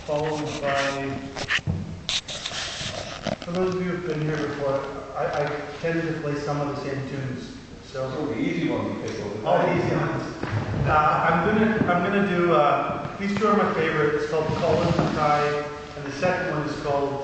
followed by, for those of you who've been here before, I tend to play some of the same tunes. So the easy ones you pick over. all the easy ones. I'm gonna do these two are my favorite. It's called Colin Mackay, and the second one is called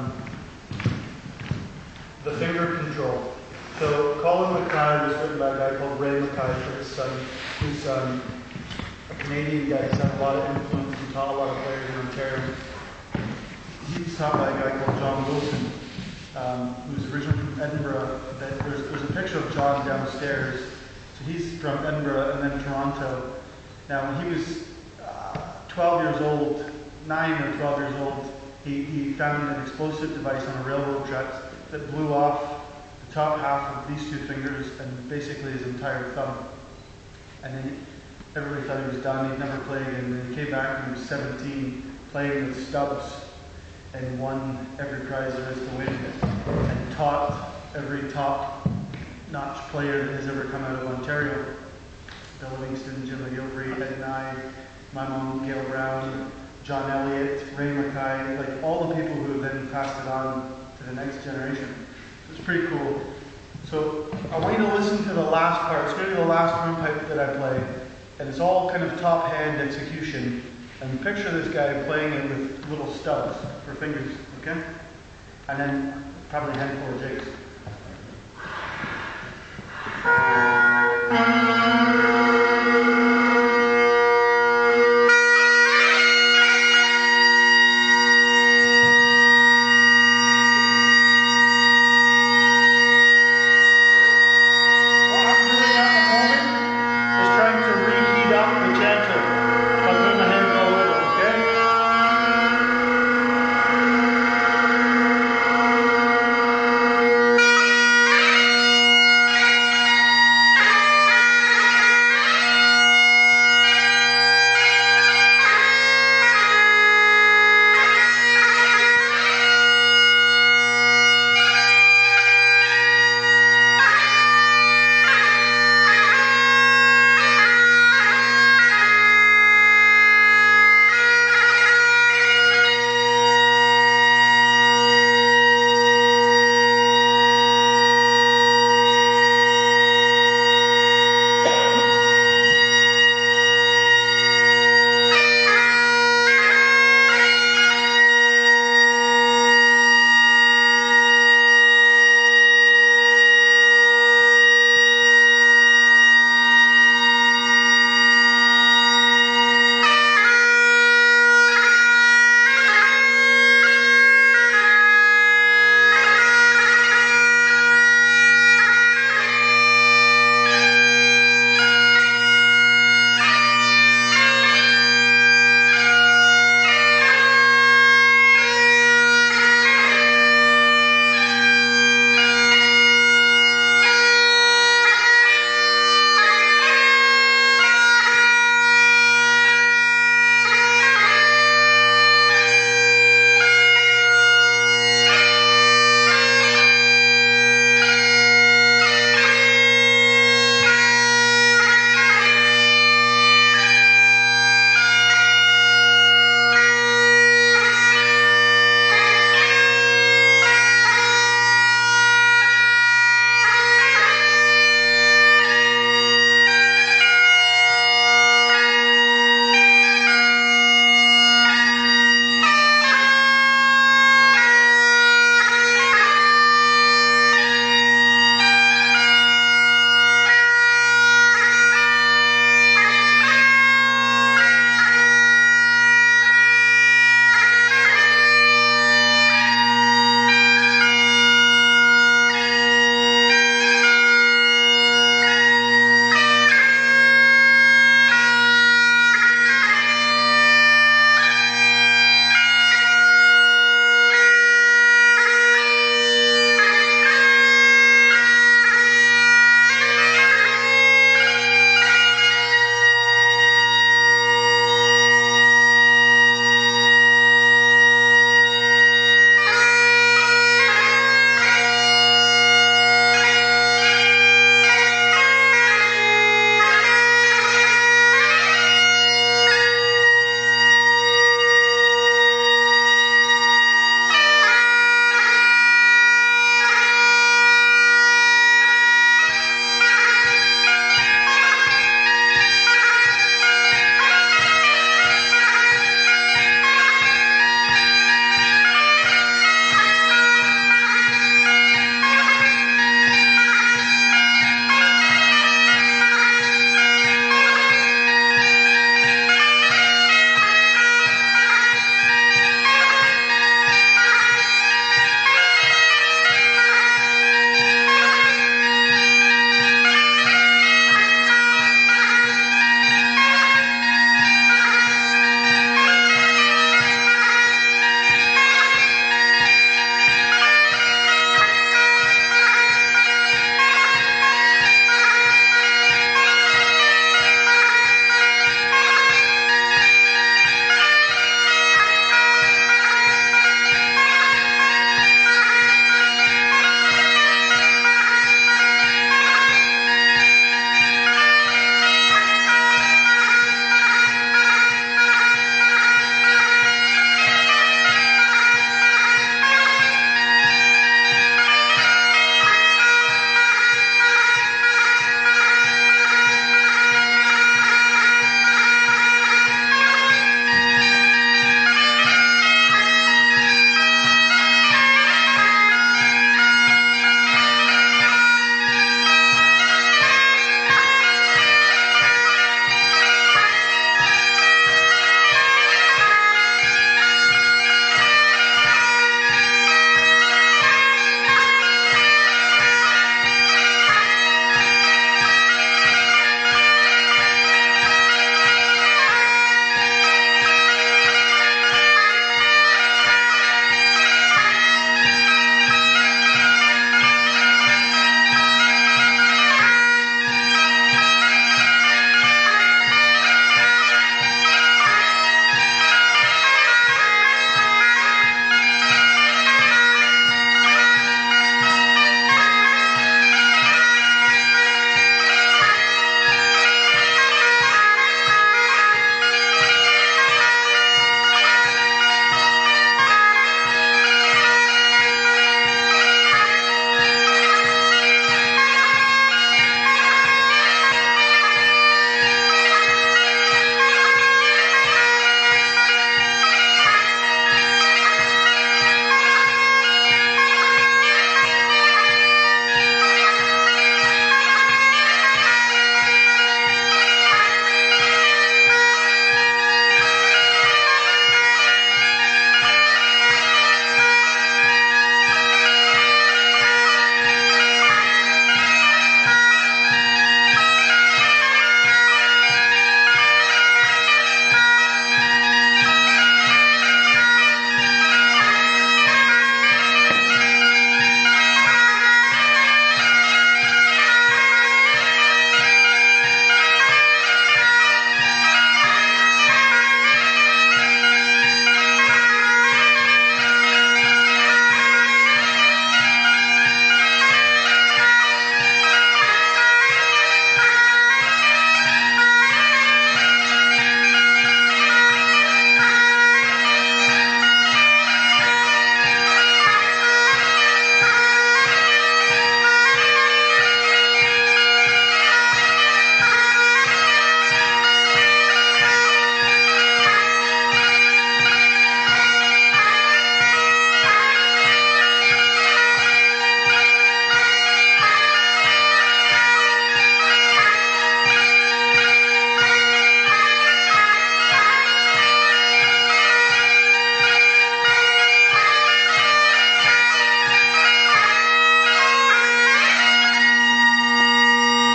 The Finger Control. So Colin Mackay was written by a guy called Ray Mackay for his son, who's a Canadian guy. He's had a lot of influence and taught a lot of players in Ontario. He's taught by a guy called John Wilson, who's originally from Edinburgh. There's a picture of John downstairs. So he's from Edinburgh and then Toronto. Now when he was 12 years old, 9 or 12 years old, he found an explosive device on a railroad track that blew off the top half of these two fingers and basically his entire thumb. And then everybody thought he was done. He'd never play again. And then he came back when he was 17, playing with Stubbs, and won every prize there is to win, and taught every top-notch player that has ever come out of Ontario. Bill Livingston, Jim McGilvery, Ed Nye, my mom, Gail Brown, John Elliott, Ray Mackay, like all the people who have then passed it on to the next generation. It's pretty cool. So I want you to listen to the last part. It's going to be the last hornpipe that I play, and it's all kind of top-hand execution. And picture this guy playing it with little stubs for fingers, okay? And then probably a handful of jigs.